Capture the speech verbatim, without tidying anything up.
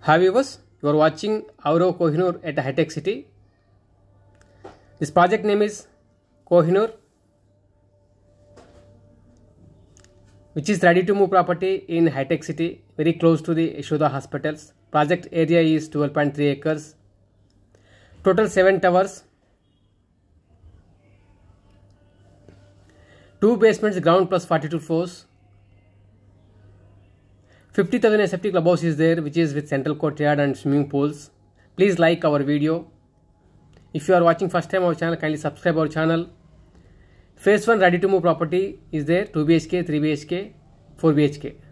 Hi viewers, you are watching Auro KOHINOOR at Hitech City. This project name is KOHINOOR, which is ready to move property in Hitech City, very close to the Yashoda hospitals. Project area is twelve point three acres. Total seven towers, two basements, ground plus forty-two floors. fifty thousand S F T clubhouse is there, which is with central courtyard and swimming pools. Please like our video. If you are watching first time our channel, kindly subscribe our channel. Phase one ready to move property is there, two B H K, three B H K, four B H K.